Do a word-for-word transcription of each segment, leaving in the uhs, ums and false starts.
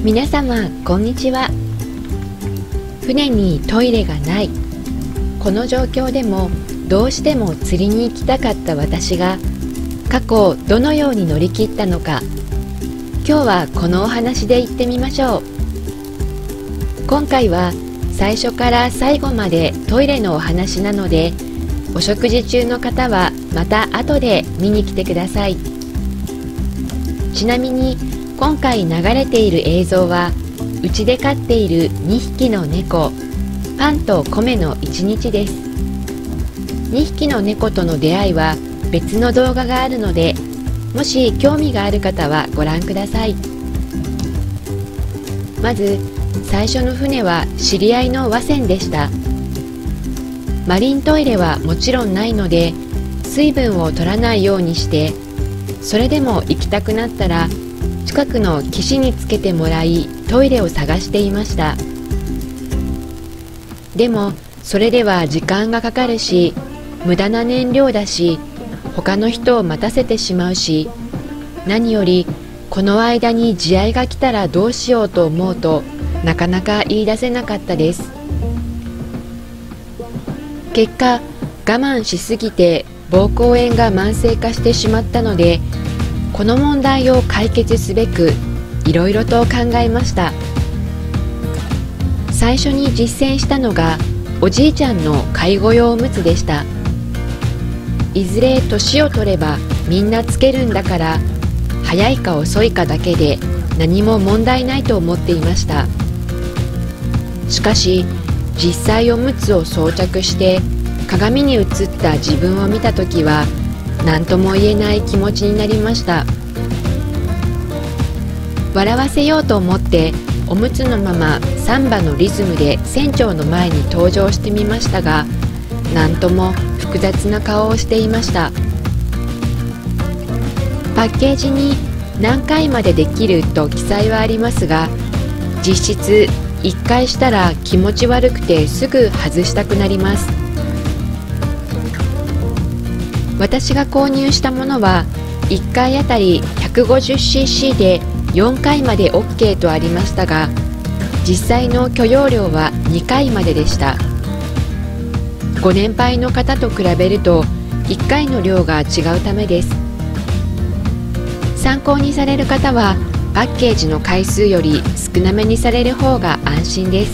皆様こんにちは。船にトイレがない、この状況でもどうしても釣りに行きたかった私が過去どのように乗り切ったのか、今日はこのお話で行ってみましょう。今回は最初から最後までトイレのお話なので、お食事中の方はまた後で見に来てください。ちなみに今回流れている映像はうちで飼っているにひきの猫パンとコメの一日です。にひきの猫との出会いは別の動画があるので、もし興味がある方はご覧ください。まず最初の船は知り合いの和船でした。マリントイレはもちろんないので水分を取らないようにして、それでも行きたくなったら近くの岸につけてもらいトイレを探していました。でもそれでは時間がかかるし、無駄な燃料だし、他の人を待たせてしまうし、何よりこの間に地合が来たらどうしようと思うとなかなか言い出せなかったです。結果我慢しすぎて膀胱炎が慢性化してしまったので、この問題を解決すべくいろいろと考えました。最初に実践したのがおじいちゃんの介護用おむつでした。いずれ年を取ればみんなつけるんだから、早いか遅いかだけで何も問題ないと思っていました。しかし実際おむつを装着して鏡に映った自分を見たときは何とも言えない気持ちになりました。笑わせようと思っておむつのままサンバのリズムで船長の前に登場してみましたが、何とも複雑な顔をしていました。パッケージに何回までできると記載はありますが、実質いっかいしたら気持ち悪くてすぐ外したくなります。私が購入したものはいっかいあたり ひゃくごじゅっシーシー でよんかいまで オーケー とありましたが、実際の許容量はにかいまででした。ご年配の方と比べるといっかいの量が違うためです。参考にされる方はパッケージの回数より少なめにされる方が安心です。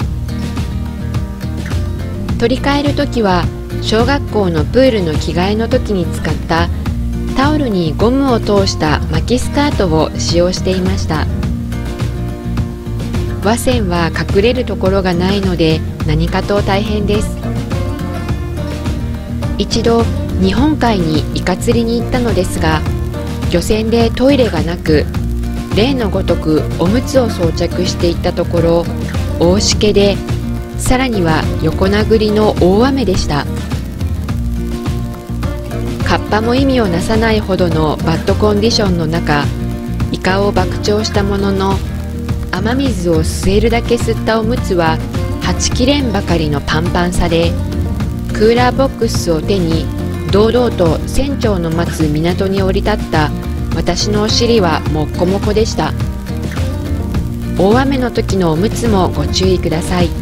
取り替えるときは小学校のプールの着替えの時に使ったタオルにゴムを通した巻きスカートを使用していました。和船は隠れるところがないので何かと大変です。一度日本海にイカ釣りに行ったのですが、漁船でトイレがなく、例のごとくおむつを装着していったところ大しけで、さらには横殴りの大雨でした。カッパも意味をなさないほどのバッドコンディションの中、イカを爆釣したものの、雨水を吸えるだけ吸ったおむつははちきれんばかりのパンパンさで、クーラーボックスを手に堂々と船長の待つ港に降り立った私のお尻はもっこもこでした。大雨の時のおむつもご注意ください。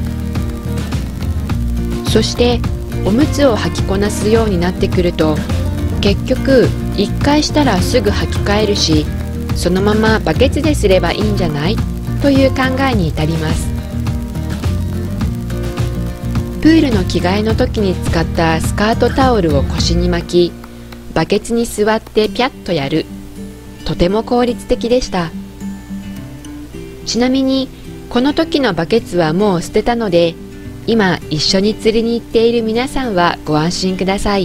そしておむつを履きこなすようになってくると、結局いっかいしたらすぐ履き替えるし、そのままバケツですればいいんじゃないという考えに至ります。プールの着替えの時に使ったスカートタオルを腰に巻き、バケツに座ってピャッとやる、とても効率的でした。ちなみにこの時のバケツはもう捨てたので、今一緒に釣りに行っている皆さんはご安心ください。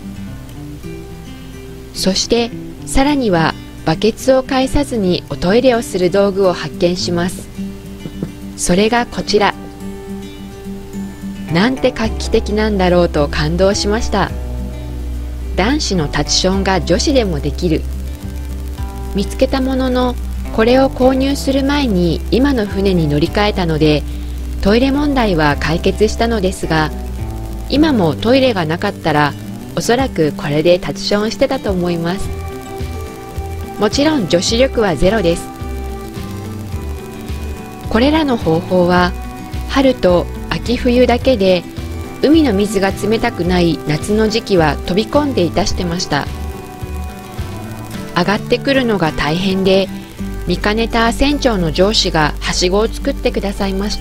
そしてさらにはバケツを介さずにおトイレをする道具を発見します。それがこちら。なんて画期的なんだろうと感動しました。男子のタチションが女子でもできる。見つけたものの、これを購入する前に今の船に乗り換えたのでトイレ問題は解決したのですが、今もトイレがなかったらおそらくこれでタチションしてたと思います。もちろん女子力はゼロです。 これらの方法は春と秋冬だけで、海の水が冷たくない夏の時期は飛び込んでいたしてました。上がってくるのが大変で、見かねた船長の上司がはしごを作ってくださいました。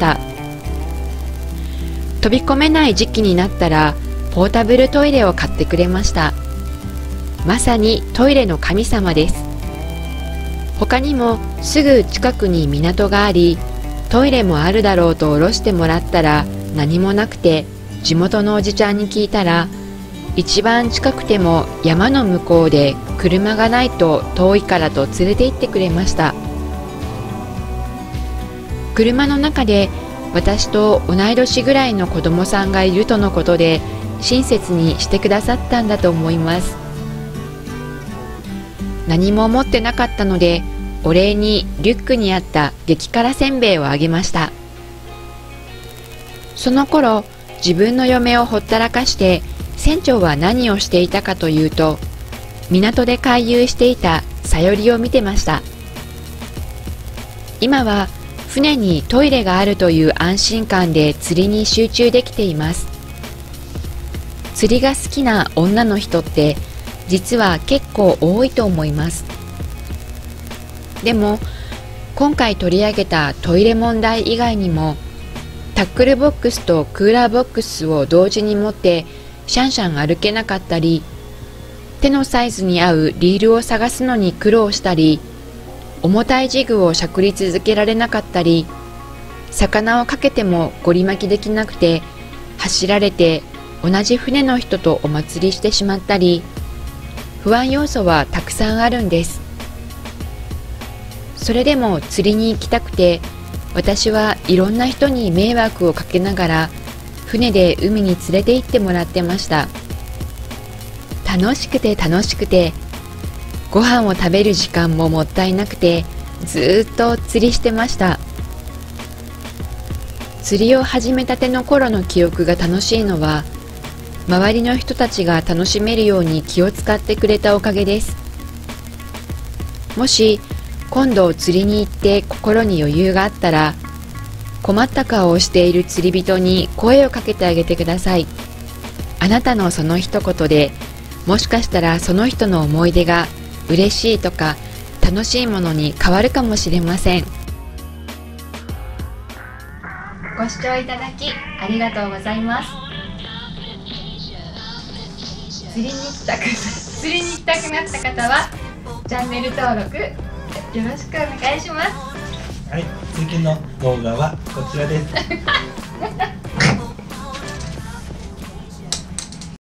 飛び込めない時期になったらポータブルトイレを買ってくれました。まさにトイレの神様です。他にもすぐ近くに港があり、トイレもあるだろうと下ろしてもらったら何もなくて、地元のおじちゃんに聞いたら、一番近くても山の向こうで車がないと遠いからと連れて行ってくれました。車の中で私と同い年ぐらいの子供さんがいるとのことで、親切にしてくださったんだと思います。何も持ってなかったので、お礼にリュックにあった激辛せんべいをあげました。その頃、自分の嫁をほったらかして船長は何をしていたかというと、港で回遊していたさよりを見てました。今は船にトイレがあるという安心感で釣りに集中できています。釣りが好きな女の人って実は結構多いと思います。でも今回取り上げたトイレ問題以外にも、タックルボックスとクーラーボックスを同時に持ってシャンシャン歩けなかったり、手のサイズに合うリールを探すのに苦労したり、重たいジグをしゃくり続けられなかったり、魚をかけてもゴリ巻きできなくて走られて同じ船の人とお祭りしてしまったり、不安要素はたくさんあるんです。それでも釣りに行きたくて、私はいろんな人に迷惑をかけながら船で海に連れて行ってもらってました。楽しくて楽しくて、ご飯を食べる時間ももったいなくて、ずーっと釣りしてました。釣りを始めたての頃の記憶が楽しいのは、周りの人たちが楽しめるように気を使ってくれたおかげです。もし今度釣りに行って心に余裕があったら、困った顔をしている釣り人に声をかけてあげてください。あなたのその一言で、もしかしたらその人の思い出が嬉しいとか楽しいものに変わるかもしれません。ご視聴いただきありがとうございます。釣りに行きたく釣りに行きたくなった方はチャンネル登録よろしくお願いします。 はい、次の動画はこちらです。